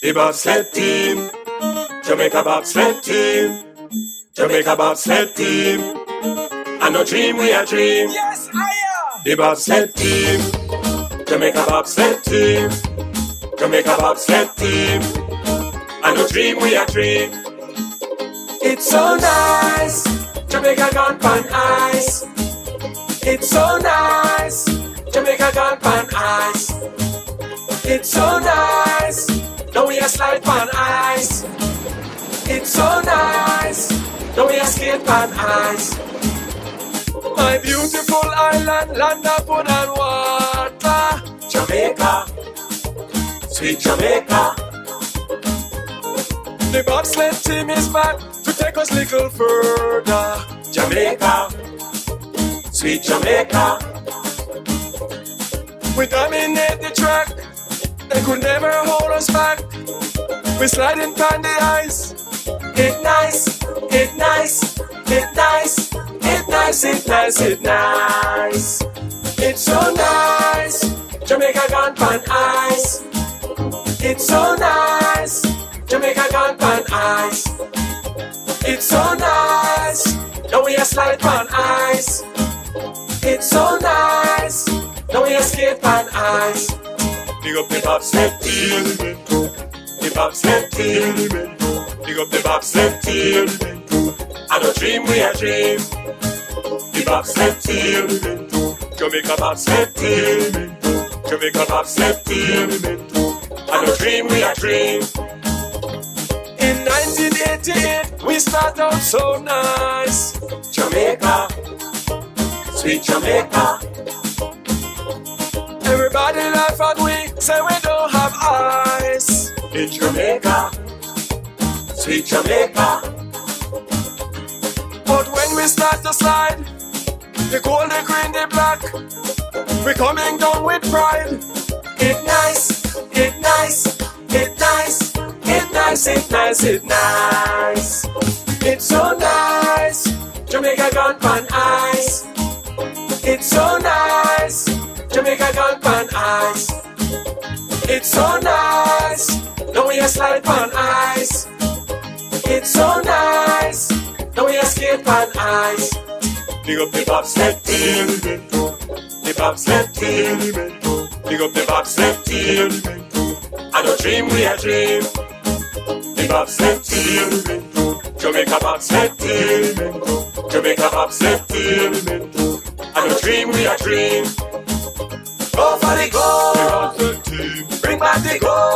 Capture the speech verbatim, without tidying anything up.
The bobsled team, Jamaica bobsled team, Jamaica bobsled team. I no dream, we a dream. Yes, I am. The bobsled team, Jamaica bobsled team, Jamaica bobsled team. I no dream, we a dream. It's so nice, Jamaica gone pan ice. It's so nice, Jamaica gone pan ice. It's so nice, now we a slide pan ice. It's so nice, now we a skate pan ice. My beautiful island, land of food and water. Jamaica, sweet Jamaica. The bobsled team is back to take us little further. Jamaica, sweet Jamaica. We dominate the track, they could never hold us back. We sliding on the ice. It nice, it nice, it nice, it nice, it nice, it nice. It's so nice, Jamaica gone pan ice. It's so nice, Jamaica gone pan ice. It's so nice, now we a slide pan ice. It's so nice, now we a skate pan ice. Big up the bobsled team, the bobsled team. Big up the bobsled team. I no dream, we a dream. The bobsled team, Jamaica bobsled team, Jamaica bobsled team. I no dream, we a dream. In nineteen eighty-eight, we start out so nice. Jamaica, sweet Jamaica. Everybody laugh at we, say we don't have eyes. In Jamaica, sweet Jamaica. But when we start to slide, the gold, the green, the black, we coming down with pride. It nice, it nice, it nice, it nice, it nice, it nice. It's so nice, Jamaica gone pan ice. It's so nice, Jamaica gone pan ice. It's so nice, now we a slide pan ice. It's so nice, now we a skate pan ice. Big up the bobsled team, the bobsled team. Big up the bobsled team. I no dream, we a dream. The bobsled team, Jamaica bobsled team, Jamaica bobsled team. I no dream, we a dream. Go for the goal, bring back the goal.